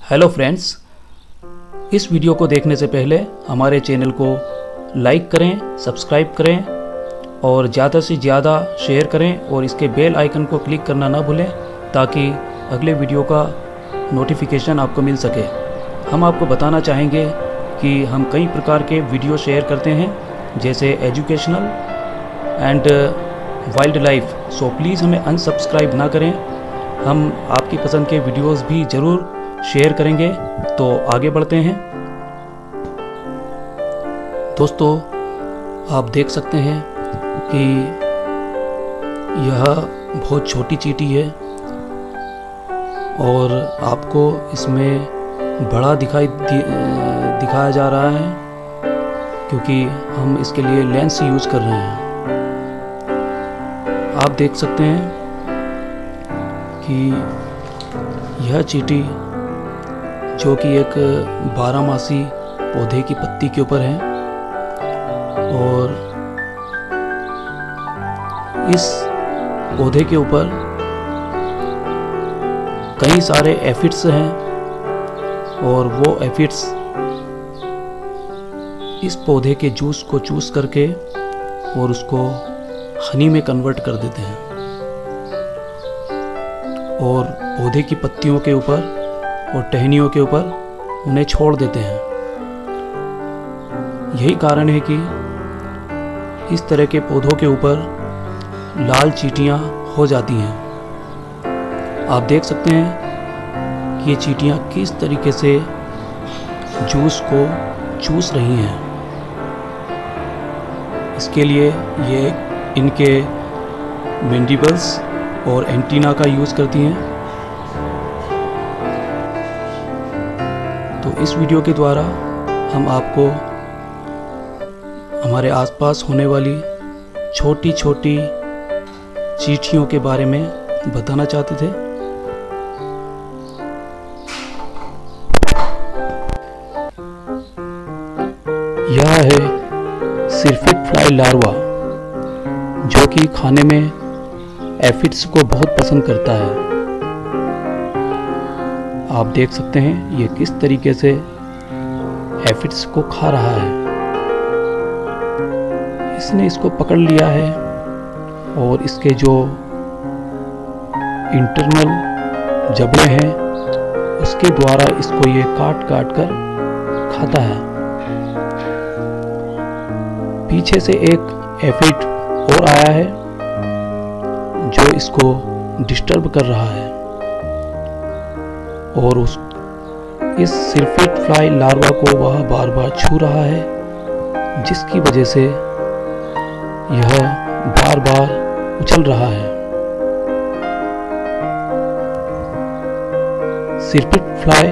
Hello friends, इस video को देखने से पहले हमारे चैनल को लाइक करें, सब्सक्राइब करें और ज़्यादा से ज़्यादा शेयर करें और इसके बेल आइकन को क्लिक करना ना भूलें ताकि अगले वीडियो का नोटिफिकेशन आपको मिल सके। हम आपको बताना चाहेंगे कि हम कई प्रकार के वीडियो शेयर करते हैं जैसे educational and wild life. So please हमें अनसब्सक्राइब ना करें। हम आपकी पसंद के वीडियोस भी ज़रूर शेयर करेंगे। तो आगे बढ़ते हैं। दोस्तों, आप देख सकते हैं कि यह बहुत छोटी चींटी है और आपको इसमें बड़ा दिखाया जा रहा है क्योंकि हम इसके लिए लेंस यूज़ कर रहे हैं। आप देख सकते हैं कि यह चींटी जो कि एक 12मासी पौधे की पत्ती के ऊपर है और इस पौधे के ऊपर कई सारे एफिड्स हैं और वो एफिड्स इस पौधे के जूस को चूस करके और उसको हनी में कन्वर्ट कर देते हैं और पौधे की पत्तियों के ऊपर और टहनियों के ऊपर उन्हें छोड़ देते हैं। यही कारण है कि इस तरह के पौधों के ऊपर लाल चींटियां हो जाती हैं। आप देख सकते हैं कि ये चींटियां किस तरीके से जूस को चूस रही हैं। इसके लिए ये इनके मैंडिबल्स और एंटीना का यूज़ करती हैं। तो इस वीडियो के द्वारा हम आपको हमारे आसपास होने वाली छोटी छोटी चींटियों के बारे में बताना चाहते थे। यह है सिरफिड फ्लाई लार्वा जो कि खाने में एफिड्स को बहुत पसंद करता है। आप देख सकते हैं ये किस तरीके से एफिड्स को खा रहा है। इसने इसको पकड़ लिया है और इसके जो इंटरनल जबड़े हैं उसके द्वारा इसको ये काट काट कर खाता है। पीछे से एक एफिड और आया है जो इसको डिस्टर्ब कर रहा है और इस सिरफिड फ्लाई लार्वा को वह बार बार छू रहा है जिसकी वजह से यह बार बार उछल रहा है। सिरफिड फ्लाई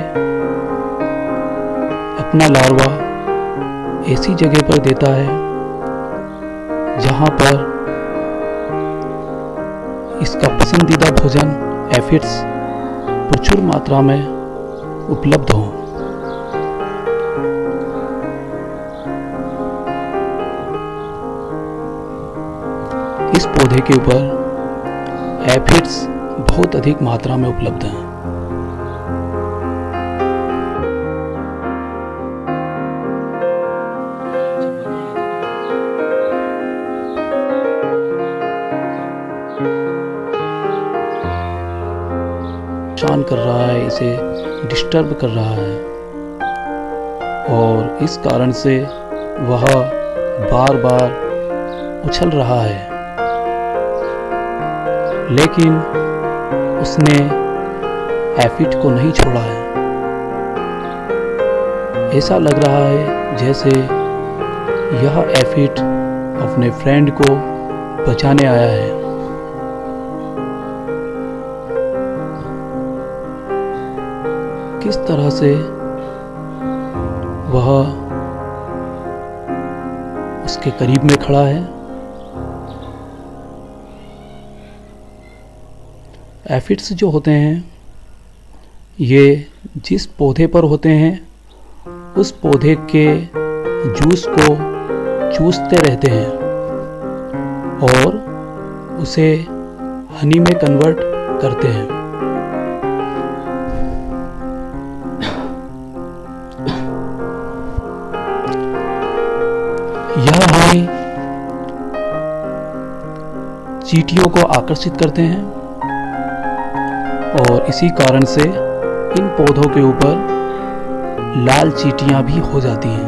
अपना लार्वा ऐसी जगह पर देता है जहां पर इसका पसंदीदा भोजन एफिड्स प्रचुर मात्रा में उपलब्ध हो। इस पौधे के ऊपर एफिड्स बहुत अधिक मात्रा में उपलब्ध हैं। परेशान कर रहा है, इसे डिस्टर्ब कर रहा है और इस कारण से वह बार बार उछल रहा है, लेकिन उसने एफिड को नहीं छोड़ा है। ऐसा लग रहा है जैसे यह एफिड अपने फ्रेंड को बचाने आया है। किस तरह से वह उसके करीब में खड़ा है। एफिड्स जो होते हैं ये जिस पौधे पर होते हैं उस पौधे के जूस को चूसते रहते हैं और उसे हनी में कन्वर्ट करते हैं। चींटियों को आकर्षित करते हैं और इसी कारण से इन पौधों के ऊपर लाल चींटियां भी हो जाती हैं।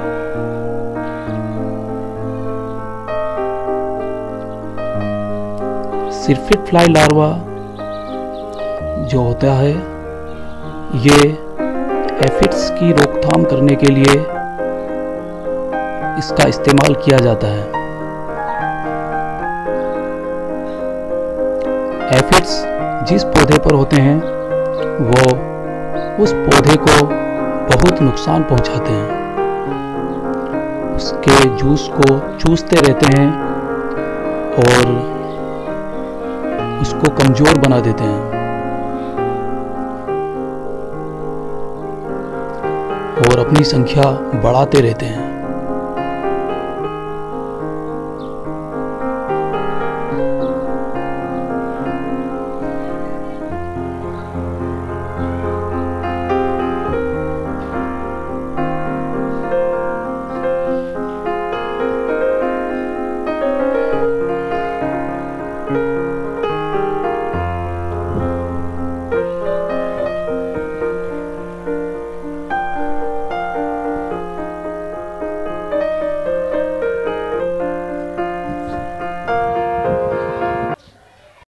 सिरफिड फ्लाई लार्वा जो होता है ये एफिड्स की रोकथाम करने के लिए इसका इस्तेमाल किया जाता है। एफिड्स जिस पौधे पर होते हैं वो उस पौधे को बहुत नुकसान पहुंचाते हैं, उसके जूस को चूसते रहते हैं और उसको कमजोर बना देते हैं और अपनी संख्या बढ़ाते रहते हैं।